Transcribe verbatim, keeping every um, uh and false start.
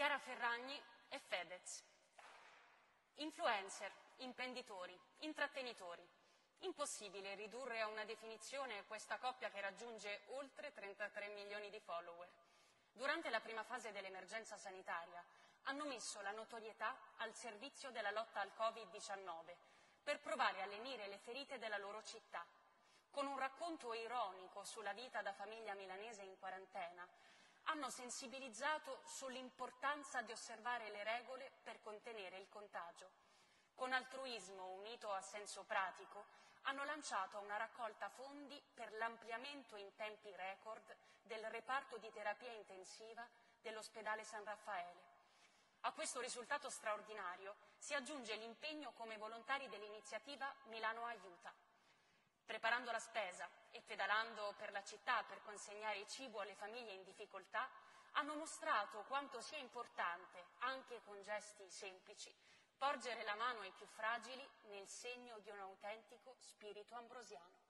Chiara Ferragni e Fedez. Influencer, imprenditori, intrattenitori. Impossibile ridurre a una definizione questa coppia che raggiunge oltre trentatré milioni di follower. Durante la prima fase dell'emergenza sanitaria hanno messo la notorietà al servizio della lotta al Covid diciannove per provare a lenire le ferite della loro città. Con un racconto ironico sulla vita da famiglia milanese in quarantena, hanno sensibilizzato sull'importanza di osservare le regole per contenere il contagio. Con altruismo unito a senso pratico, hanno lanciato una raccolta fondi per l'ampliamento in tempi record del reparto di terapia intensiva dell'ospedale San Raffaele. A questo risultato straordinario si aggiunge l'impegno come volontari dell'iniziativa Milano Aiuta. Preparando la spesa e pedalando per la città per consegnare cibo alle famiglie in difficoltà, hanno mostrato quanto sia importante, anche con gesti semplici, porgere la mano ai più fragili nel segno di un autentico spirito ambrosiano.